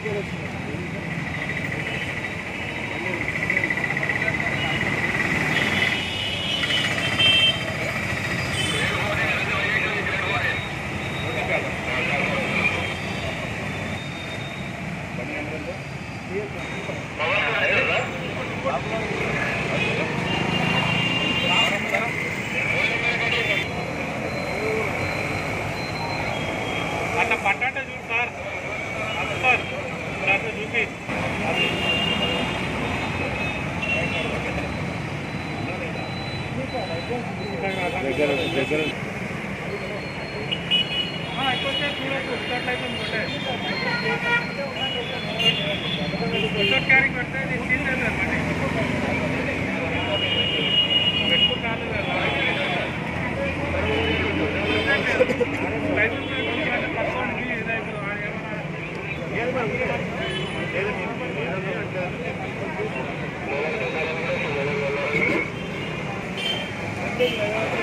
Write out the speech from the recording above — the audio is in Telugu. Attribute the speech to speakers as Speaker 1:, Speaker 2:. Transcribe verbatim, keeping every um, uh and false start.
Speaker 1: అట్లా పట్టంటే చూడు సార్ సార్ అట్లా చూపి ఎక్కువ చూడకు ఇక్కట్లయితే ఇంకోటే క్యారీ పెడితే సీల్ లేదు అనమాట పెట్టుకుంటాను ఏదైతే